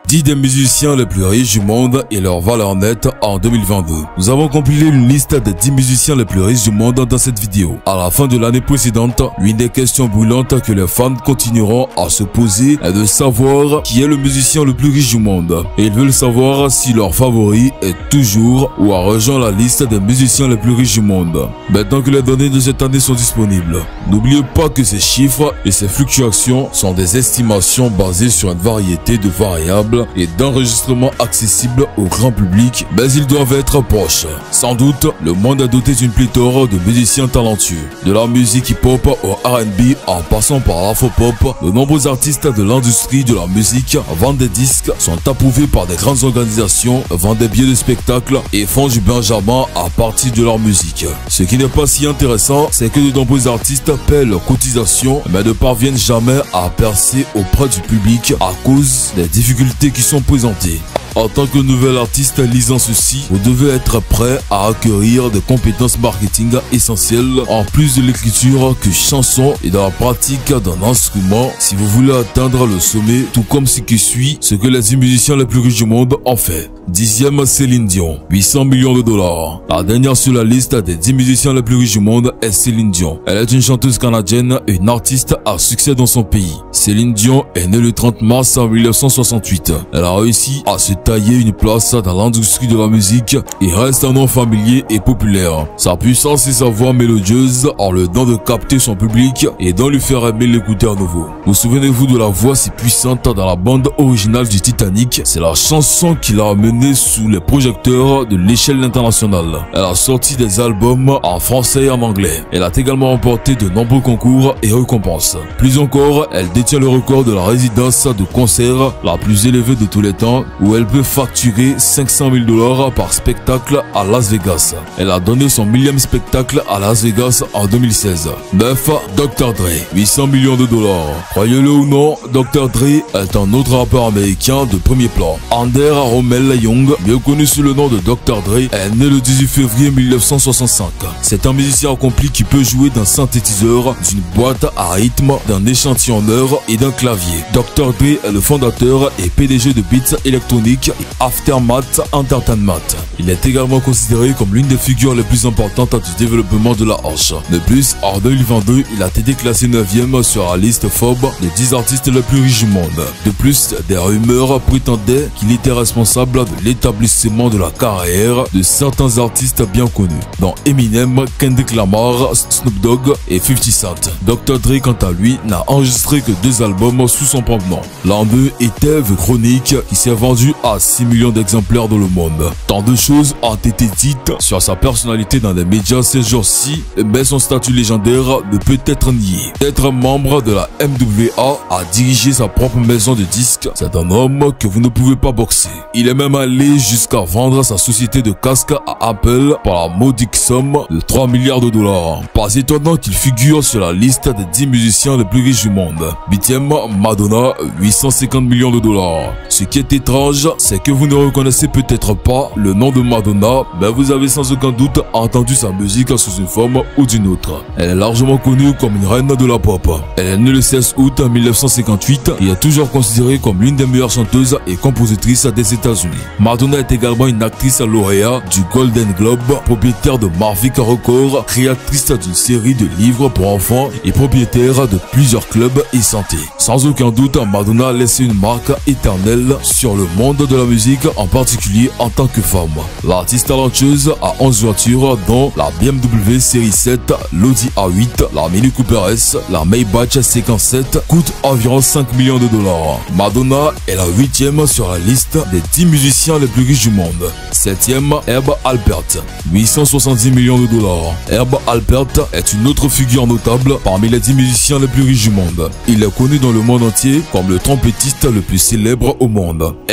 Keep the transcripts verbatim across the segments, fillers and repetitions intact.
dix des musiciens les plus riches du monde et leur valeur nette en deux mille vingt-deux. Nous avons compilé une liste des dix musiciens les plus riches du monde dans cette vidéo. À la fin de l'année précédente, l'une des questions brûlantes que les fans continueront à se poser est de savoir qui est le musicien le plus riche du monde. Et ils veulent savoir si leur favori est toujours ou a rejoint la liste des musiciens les plus riches du monde. Maintenant que les données de cette année sont disponibles, n'oubliez pas que ces chiffres et ces fluctuations sont des estimations basées sur une variété de variables et d'enregistrements accessibles au grand public, mais ils doivent être proches. Sans doute, le monde est doté d'une pléthore de musiciens talentueux. De la musique hip-hop au R and B en passant par l'afro-pop, de nombreux artistes de l'industrie de la musique vendent des disques, sont approuvés par des grandes organisations, vendent des billets de spectacle et font du benjamin à partir de leur musique. Ce qui n'est pas si intéressant, c'est que de nombreux artistes paient leurs cotisations mais ne parviennent jamais à percer auprès du public à cause des difficultés qui sont présentées. En tant que nouvel artiste lisant ceci, vous devez être prêt à acquérir des compétences marketing essentielles en plus de l'écriture que chanson et dans la pratique d'un instrument si vous voulez atteindre le sommet, tout comme ce qui suit ce que les dix musiciens les plus riches du monde ont fait. Dixième, Céline Dion, huit cents millions de dollars. La dernière sur la liste des dix musiciens les plus riches du monde est Céline Dion. Elle est une chanteuse canadienne et une artiste à succès dans son pays. Céline Dion est née le trente mars mille neuf cent soixante-huit. Elle a réussi à se tailler une place dans l'industrie de la musique et reste un nom familier et populaire. Sa puissance et sa voix mélodieuse ont le don de capter son public et d'en lui faire aimer l'écouter à nouveau. Vous souvenez-vous de la voix si puissante dans la bande originale du Titanic? C'est la chanson qui l'a amenée sous les projecteurs de l'échelle internationale. Elle a sorti des albums en français et en anglais. Elle a également remporté de nombreux concours et récompenses. Plus encore, elle détient le record de la résidence de concert la plus élevée de tous les temps, où elle peut facturer cinq cent mille dollars par spectacle à Las Vegas. Elle a donné son millième spectacle à Las Vegas en deux mille seize. neuf. docteur Dre, huit cents millions de dollars. Croyez-le ou non, docteur Dre est un autre rappeur américain de premier plan. Ander Romel Young, mieux connu sous le nom de docteur Dre, est né le dix-huit février mille neuf cent soixante-cinq. C'est un musicien accompli qui peut jouer d'un synthétiseur, d'une boîte à rythme, d'un échantillonneur et d'un clavier. docteur Dre est le fondateur et P D G de Beats Electronic et Aftermath Entertainment. Il est également considéré comme l'une des figures les plus importantes du développement de la hanche. De plus, en deux mille vingt-deux, il a été classé neuvième sur la liste Forbes des dix artistes les plus riches du monde. De plus, des rumeurs prétendaient qu'il était responsable de l'établissement de la carrière de certains artistes bien connus, dont Eminem, Kendrick Lamar, Snoop Dogg et cinquante Cent. docteur Dre, quant à lui, n'a enregistré que deux albums sous son propre nom. L'un d'eux était The Chronic, qui s'est vendu à six millions d'exemplaires dans le monde. Tant de choses ont été dites sur sa personnalité dans les médias ces jours-ci, mais son statut légendaire ne peut être nié. Être membre de la M W A, à diriger sa propre maison de disques, c'est un homme que vous ne pouvez pas boxer. Il est même allé jusqu'à vendre sa société de casques à Apple par la modique somme de trois milliards de dollars. Pas étonnant qu'il figure sur la liste des dix musiciens les plus riches du monde. Huitième, Madonna, huit cent cinquante millions de dollars. Ce qui est étrange, c'est que vous ne reconnaissez peut-être pas le nom de Madonna, mais vous avez sans aucun doute entendu sa musique sous une forme ou d'une autre. Elle est largement connue comme une reine de la pop. Elle est née le seize août mille neuf cent cinquante-huit et est toujours considérée comme l'une des meilleures chanteuses et compositrices des États-Unis. Madonna est également une actrice lauréate du Golden Globe, propriétaire de Marvick Records, créatrice d'une série de livres pour enfants et propriétaire de plusieurs clubs et santé. Sans aucun doute, Madonna a laissé une marque éternelle sur le monde de la musique, en particulier en tant que femme. L'artiste talentueuse a onze voitures, dont la B M W série sept, l'Audi A huit, la Mini Cooper S, la Maybach séquence sept, coûte environ cinq millions de dollars. Madonna est la huitième sur la liste des dix musiciens les plus riches du monde. Septième, Herb Alpert, huit cent soixante-dix millions de dollars. Herb Alpert est une autre figure notable parmi les dix musiciens les plus riches du monde. Il est connu dans le monde entier comme le trompettiste le plus célèbre au monde. Herb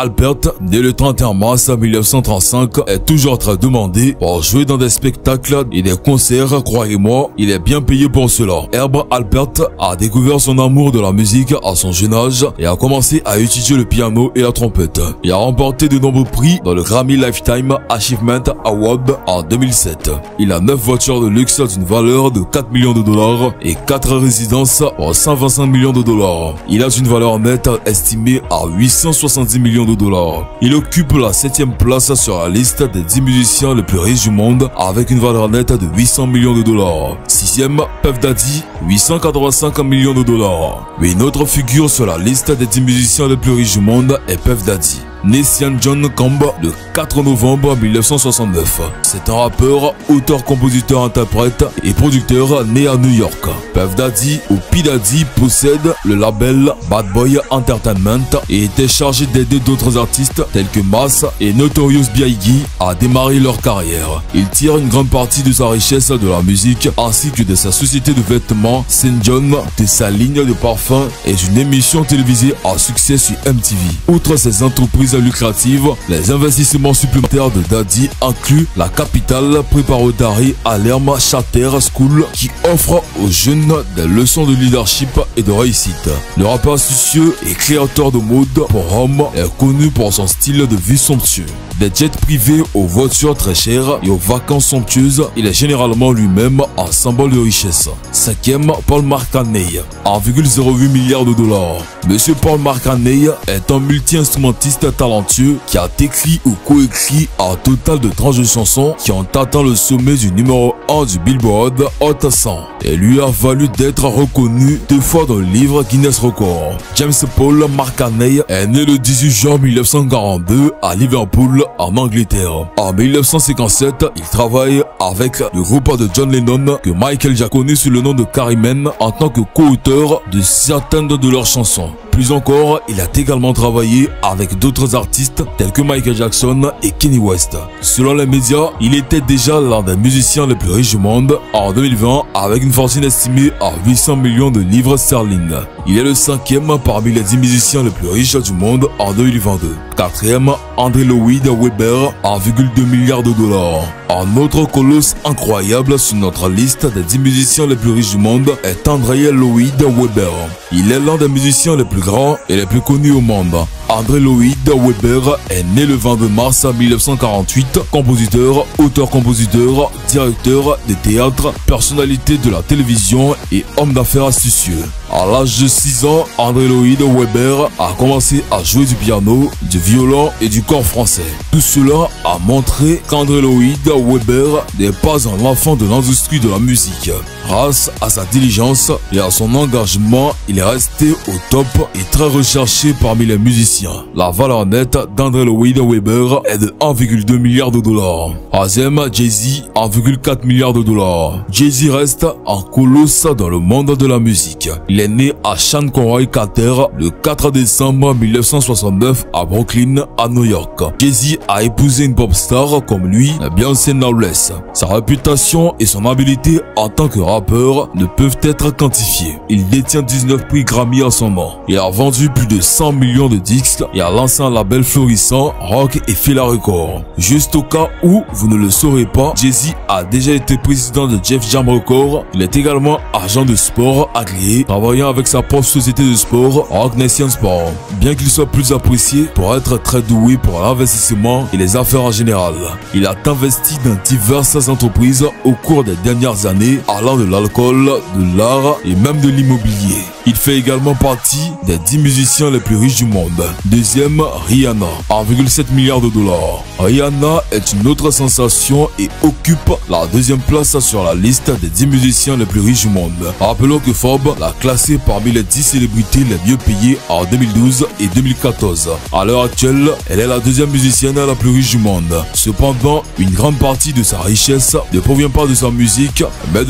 Albert, né le trente et un mars mille neuf cent trente-cinq, est toujours très demandé pour jouer dans des spectacles et des concerts. Croyez-moi, il est bien payé pour cela. Herb Alpert a découvert son amour de la musique à son jeune âge et a commencé à étudier le piano et la trompette. Il a remporté de nombreux prix dans le Grammy Lifetime Achievement Award en deux mille sept. Il a neuf voitures de luxe d'une valeur de quatre millions de dollars et quatre résidences pour cent vingt-cinq millions de dollars. Il a une valeur nette estimée à huit cent soixante-dix millions de dollars. Il occupe la septième place sur la liste des dix musiciens les plus riches du monde avec une valeur nette de huit cents millions de dollars. Sixième, Puff Daddy, huit cent quatre-vingt-cinq millions de dollars. Mais une autre figure sur la liste des dix musiciens les plus riches du monde est Puff Daddy. Né Sean John Combs le quatre novembre mille neuf cent soixante-neuf. C'est un rappeur, auteur, compositeur, interprète et producteur né à New York. Puff Daddy ou P. Daddy possède le label Bad Boy Entertainment et était chargé d'aider d'autres artistes tels que Mass et Notorious B I G à démarrer leur carrière. Il tire une grande partie de sa richesse de la musique ainsi que de sa société de vêtements Saint John, de sa ligne de parfums et d'une émission télévisée à succès sur M T V. Outre ses entreprises lucratives, les investissements supplémentaires de Daddy incluent la capitale préparatorie à l'Erma Charter School qui offre aux jeunes des leçons de leadership et de réussite. Le rappeur astucieux et créateur de mode pour hommes est connu pour son style de vie somptueux. Des jets privés aux voitures très chères et aux vacances somptueuses, il est généralement lui-même un symbole de richesse. Cinquième, Paul McCartney, un virgule zéro huit milliard de dollars. Monsieur Paul McCartney est un multi-instrumentiste talentueux qui a écrit ou coécrit un total de trente chansons qui ont atteint le sommet du numéro un du Billboard Hot cent et lui a valu d'être reconnu deux fois dans le livre Guinness Records. James Paul McCartney est né le dix-huit juin mille neuf cent quarante-deux à Liverpool en Angleterre. En mille neuf cent cinquante-sept, il travaille avec le groupe de John Lennon que Michael Jackson connaît sous le nom de Carrymen en tant que co-auteur de certaines de leurs chansons. Plus encore, il a également travaillé avec d'autres artistes tels que Michael Jackson et Kanye West. Selon les médias, il était déjà l'un des musiciens les plus riches du monde en deux mille vingt avec une fortune estimée à huit cents millions de livres sterling. Il est le cinquième parmi les dix musiciens les plus riches du monde en deux mille vingt-deux. Quatrième, Andrew Lloyd Webber, un virgule deux milliard de dollars. Un autre colosse incroyable sur notre liste des dix musiciens les plus riches du monde est Andrew Lloyd Webber. Il est l'un des musiciens les plus grands et les plus connus au monde. Andrew Lloyd Webber est né le vingt-deux mars mille neuf cent quarante-huit, compositeur, auteur-compositeur, directeur de théâtre, personnalité de la télévision et homme d'affaires astucieux. À l'âge de six ans, Andrew Lloyd Webber a commencé à jouer du piano, du violon et du cor français. Tout cela a montré qu'Andrew Lloyd Webber n'est pas un enfant de l'industrie de la musique. Grâce à sa diligence et à son engagement, il est resté au top et très recherché parmi les musiciens. La valeur nette d'Andrew Lloyd Webber est de un virgule deux milliard de dollars. Troisième, Jay-Z, un virgule quatre milliard de dollars. Jay-Z reste un colosse dans le monde de la musique. Il est né à Shanghai Carter le quatre décembre mille neuf cent soixante-neuf à Brooklyn, à New York. Jay-Z a épousé une pop star comme lui, Beyoncé Knowles. Sa réputation et son habileté en tant que rappeur ne peuvent être quantifiées. Il détient dix-neuf prix Grammy à son nom. Il a vendu plus de cent millions de disques et a lancé un label florissant, Rock et Fila Records. Juste au cas où vous ne le saurez pas, Jay-Z a déjà été président de Def Jam Records. Il est également agent de sport agréé, travaillant avec sa propre société de sport, Roc Nation Sport. Bien qu'il soit plus apprécié pour être très doué pour l'investissement et les affaires en général, il a investi dans diverses entreprises au cours des dernières années, allant de l'alcool, de l'art et même de l'immobilier. Il fait également partie des dix musiciens les plus riches du monde. Deuxième, Rihanna, un virgule sept milliard de dollars. Rihanna est une autre sensation et occupe la deuxième place sur la liste des dix musiciens les plus riches du monde. Rappelons que Forbes l'a classée parmi les dix célébrités les mieux payées en deux mille douze et deux mille quatorze. À l'heure actuelle, elle est la deuxième musicienne la plus riche du monde. Cependant, une grande partie de sa richesse ne provient pas de sa musique, mais de sa marque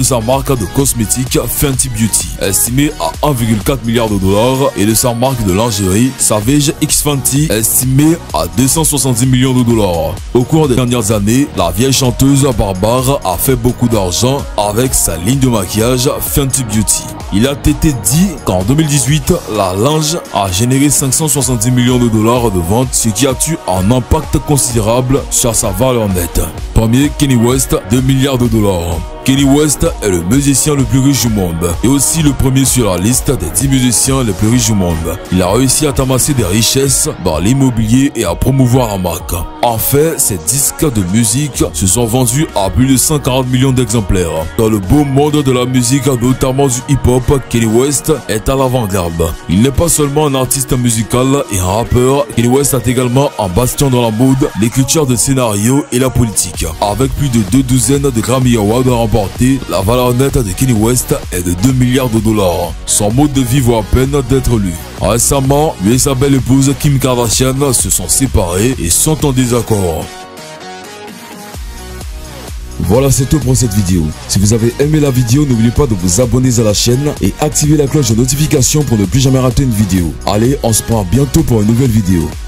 marque de cosmétiques Fenty Beauty, estimée à un virgule quatre milliard de dollars, et de sa marque de lingerie Savage X Fenty, estimée à deux cent soixante-dix millions de dollars. Au cours des dernières années, la vieille chanteuse barbare a fait beaucoup d'argent avec sa ligne de maquillage Fenty Beauty. Il a été dit qu'en deux mille dix-huit, la linge a généré cinq cent soixante-dix millions de dollars de ventes, ce qui a eu un impact considérable sur sa valeur nette. Premier, Kanye West, deux milliards de dollars. Kanye West est le musicien le plus riche du monde et aussi le premier sur la liste des dix musiciens les plus riches du monde. Il a réussi à amasser des richesses dans l'immobilier et à promouvoir la marque. En fait, ses disques de musique se sont vendus à plus de cent quarante millions d'exemplaires. Dans le beau monde de la musique, notamment du hip-hop, Kanye West est à l'avant-garde. Il n'est pas seulement un artiste musical et un rappeur, Kanye West est également un bastion dans la mode, l'écriture de scénarios et la politique. Avec plus de deux douzaines de Grammy Awards remportés, la valeur nette de Kanye West est de deux milliards de dollars. Son mode de vie vaut à peine d'être lu. Récemment, lui et sa belle épouse Kim Kardashian se sont séparés et sont en désaccord. Voilà, c'est tout pour cette vidéo. Si vous avez aimé la vidéo, n'oubliez pas de vous abonner à la chaîne et activer la cloche de notification pour ne plus jamais rater une vidéo. Allez, on se prend bientôt pour une nouvelle vidéo.